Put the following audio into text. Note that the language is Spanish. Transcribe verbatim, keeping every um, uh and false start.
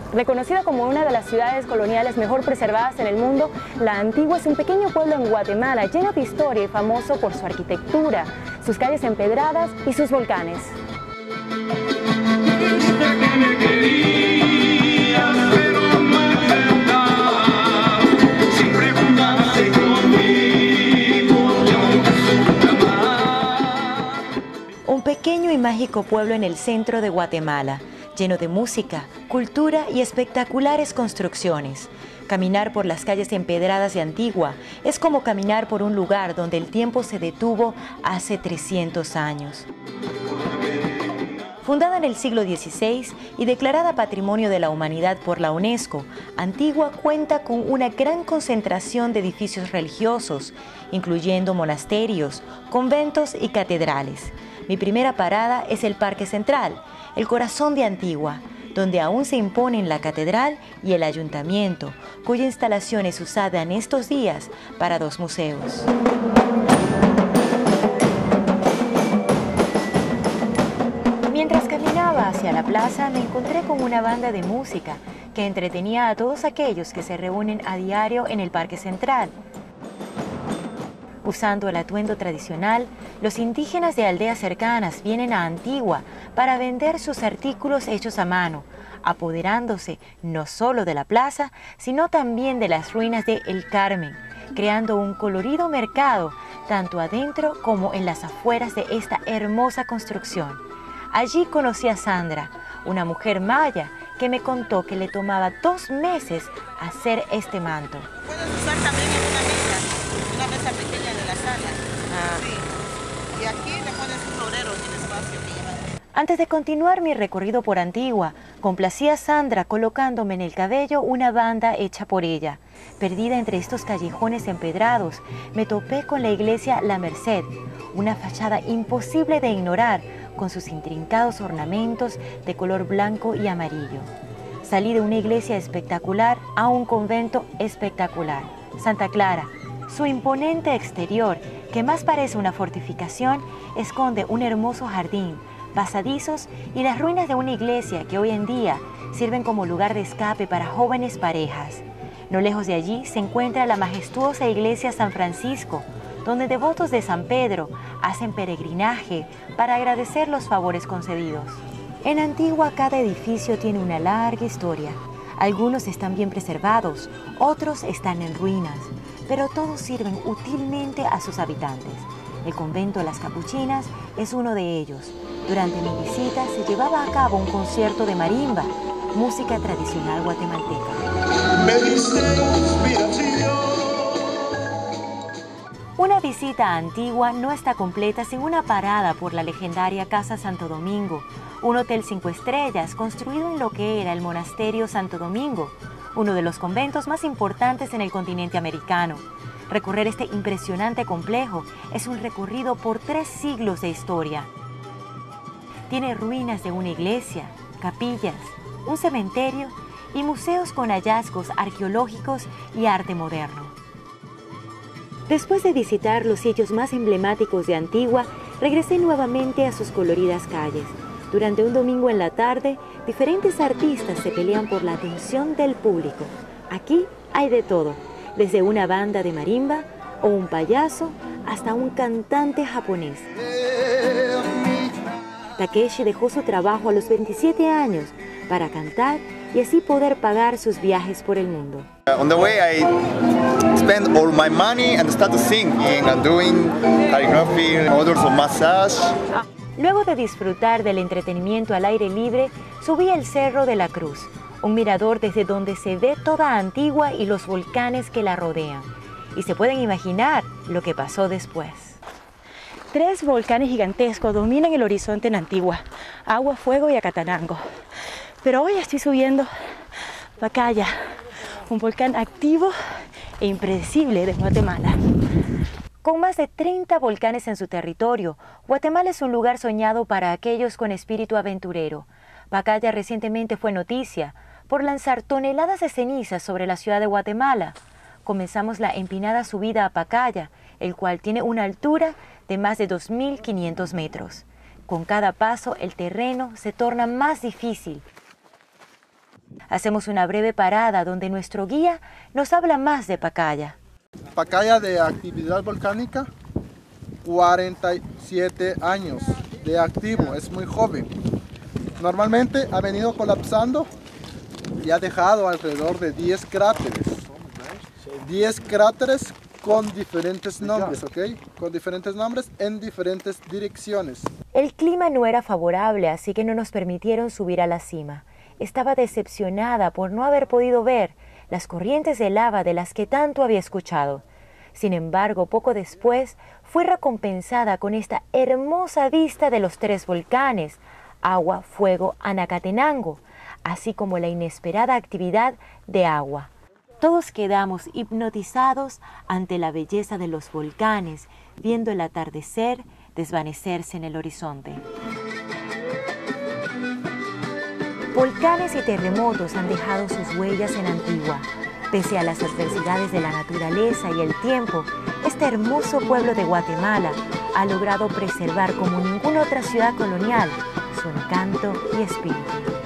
Reconocida como una de las ciudades coloniales mejor preservadas en el mundo, La Antigua es un pequeño pueblo en Guatemala lleno de historia y famoso por su arquitectura, sus calles empedradas y sus volcanes. Un pequeño y mágico pueblo en el centro de Guatemala, lleno de música, cultura y espectaculares construcciones. Caminar por las calles empedradas de Antigua es como caminar por un lugar donde el tiempo se detuvo hace trescientos años. Fundada en el siglo dieciséis y declarada Patrimonio de la Humanidad por la UNESCO, Antigua cuenta con una gran concentración de edificios religiosos, incluyendo monasterios, conventos y catedrales. Mi primera parada es el Parque Central, el corazón de Antigua, donde aún se imponen la catedral y el ayuntamiento, cuya instalación es usada en estos días para dos museos. Mientras caminaba hacia la plaza, me encontré con una banda de música que entretenía a todos aquellos que se reúnen a diario en el Parque Central. Usando el atuendo tradicional, los indígenas de aldeas cercanas vienen a Antigua para vender sus artículos hechos a mano, apoderándose no solo de la plaza, sino también de las ruinas de El Carmen, creando un colorido mercado tanto adentro como en las afueras de esta hermosa construcción. Allí conocí a Sandra, una mujer maya que me contó que le tomaba dos meses hacer este manto. Puedes usar también en una mesa, una mesa pequeña de la sala. Ah. Sí. Y aquí le pones un florero en el espacio que lleva. Antes de continuar mi recorrido por Antigua, complací a Sandra colocándome en el cabello una banda hecha por ella. Perdida entre estos callejones empedrados, me topé con la iglesia La Merced, una fachada imposible de ignorar, con sus intrincados ornamentos de color blanco y amarillo. Salí de una iglesia espectacular a un convento espectacular, Santa Clara. Su imponente exterior, que más parece una fortificación, esconde un hermoso jardín, pasadizos y las ruinas de una iglesia que hoy en día sirven como lugar de escape para jóvenes parejas. No lejos de allí se encuentra la majestuosa iglesia San Francisco, donde devotos de San Pedro hacen peregrinaje para agradecer los favores concedidos. En Antigua cada edificio tiene una larga historia. Algunos están bien preservados, otros están en ruinas, pero todos sirven útilmente a sus habitantes. El convento de las Capuchinas es uno de ellos. Durante mi visita se llevaba a cabo un concierto de marimba, música tradicional guatemalteca. Me diste inspiración. Una visita a Antigua no está completa sin una parada por la legendaria Casa Santo Domingo, un hotel cinco estrellas construido en lo que era el Monasterio Santo Domingo, uno de los conventos más importantes en el continente americano. Recorrer este impresionante complejo es un recorrido por tres siglos de historia. Tiene ruinas de una iglesia, capillas, un cementerio y museos con hallazgos arqueológicos y arte moderno. Después de visitar los sitios más emblemáticos de Antigua, regresé nuevamente a sus coloridas calles. Durante un domingo en la tarde, diferentes artistas se pelean por la atención del público. Aquí hay de todo, desde una banda de marimba o un payaso hasta un cantante japonés. Takeshi dejó su trabajo a los veintisiete años para cantar y así poder pagar sus viajes por el mundo. Uh, on the way I spent all my money and started singing and doing calligraphy, models of massage. Luego de disfrutar del entretenimiento al aire libre, subí el Cerro de la Cruz, un mirador desde donde se ve toda Antigua y los volcanes que la rodean. Y se pueden imaginar lo que pasó después. Tres volcanes gigantescos dominan el horizonte en Antigua: Agua, Fuego y Acatanango. Pero hoy estoy subiendo Pacaya, un volcán activo e impredecible de Guatemala. Con más de treinta volcanes en su territorio, Guatemala es un lugar soñado para aquellos con espíritu aventurero. Pacaya recientemente fue noticia por lanzar toneladas de cenizas sobre la ciudad de Guatemala. Comenzamos la empinada subida a Pacaya, el cual tiene una altura de más de dos mil quinientos metros. Con cada paso, el terreno se torna más difícil. Hacemos una breve parada donde nuestro guía nos habla más de Pacaya. Pacaya de actividad volcánica, cuarenta y siete años de activo, es muy joven. Normalmente ha venido colapsando y ha dejado alrededor de diez cráteres. diez cráteres con diferentes nombres, ¿ok? Con diferentes nombres en diferentes direcciones. El clima no era favorable, así que no nos permitieron subir a la cima. Estaba decepcionada por no haber podido ver las corrientes de lava de las que tanto había escuchado. Sin embargo, poco después fui recompensada con esta hermosa vista de los tres volcanes, Agua, Fuego, Anacatenango, así como la inesperada actividad de agua. Todos quedamos hipnotizados ante la belleza de los volcanes, viendo el atardecer desvanecerse en el horizonte. Volcanes y terremotos han dejado sus huellas en Antigua. Pese a las adversidades de la naturaleza y el tiempo, este hermoso pueblo de Guatemala ha logrado preservar como ninguna otra ciudad colonial su encanto y espíritu.